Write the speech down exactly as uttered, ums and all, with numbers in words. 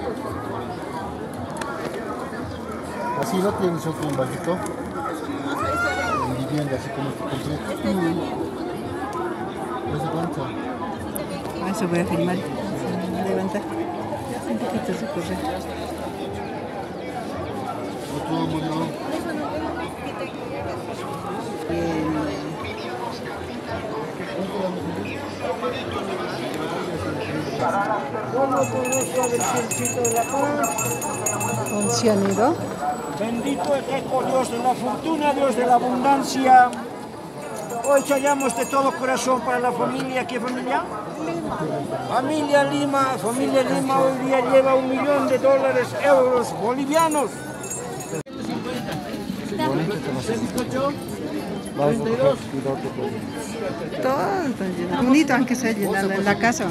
Así no tienes otro emballito. En vivienda, así como este completo. Mm. ¿No sé cuánto? Ah, eso voy a filmar. Levantar. Un poquito se corre. Otro mono. Bien. Con cianuro. Bendito es Eco, Dios de la fortuna, Dios de la abundancia. Hoy hallamos de todo corazón para la familia. ¿Qué familia? Familia Lima. Familia Lima hoy día lleva un millón de dólares, euros bolivianos. Todo está lleno. Bonito, aunque sea llenado en la casa.